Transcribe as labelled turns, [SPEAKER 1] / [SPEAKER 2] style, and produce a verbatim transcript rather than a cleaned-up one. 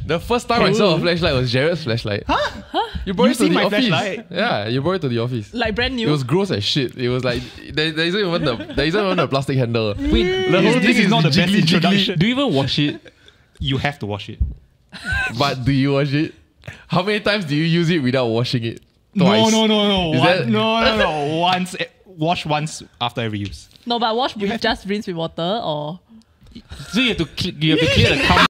[SPEAKER 1] The first time I saw a flashlight was Jared's flashlight.
[SPEAKER 2] Huh? Huh?
[SPEAKER 1] You brought
[SPEAKER 2] you
[SPEAKER 1] it to
[SPEAKER 2] see
[SPEAKER 1] the
[SPEAKER 2] my
[SPEAKER 1] office.
[SPEAKER 2] flashlight?
[SPEAKER 1] Yeah, you brought it to the office.
[SPEAKER 3] Like brand new.
[SPEAKER 1] It was gross as shit. It was like there, there isn't even the there isn't even a plastic handle.
[SPEAKER 2] Wait,
[SPEAKER 1] the whole
[SPEAKER 2] this,
[SPEAKER 1] thing
[SPEAKER 2] is not the best
[SPEAKER 1] jiggly,
[SPEAKER 2] introduction.
[SPEAKER 1] jiggly.
[SPEAKER 2] Do you even wash it? You have to wash it.
[SPEAKER 1] But do you wash it? How many times do you use it without washing it?
[SPEAKER 2] No,
[SPEAKER 1] Twice.
[SPEAKER 2] no, no, no.
[SPEAKER 1] Is
[SPEAKER 2] One,
[SPEAKER 1] that-
[SPEAKER 2] no, no, no. Once, wash once after every use.
[SPEAKER 3] No, but wash with
[SPEAKER 2] have-
[SPEAKER 3] just rinse with water or.
[SPEAKER 2] So you have to cl- you have to clear the cum